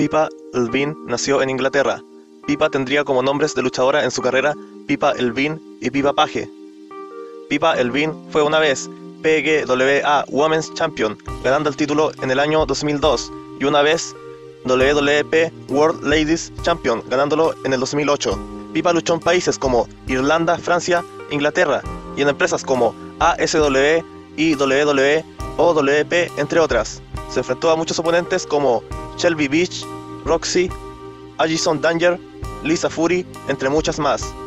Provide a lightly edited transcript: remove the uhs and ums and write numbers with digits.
Pippa Elvin nació en Inglaterra. Pippa tendría como nombres de luchadora en su carrera Pippa Elvin y Pippa Page. Pippa Elvin fue una vez PWA Women's Champion, ganando el título en el año 2002, y una vez WWP World Ladies Champion, ganándolo en el 2008. Pippa luchó en países como Irlanda, Francia, Inglaterra, y en empresas como ASW, IWW o WP, entre otras. Se enfrentó a muchos oponentes como Shelby Beach, Roxy, Addison Danger, Lisa Fury, entre muchas más.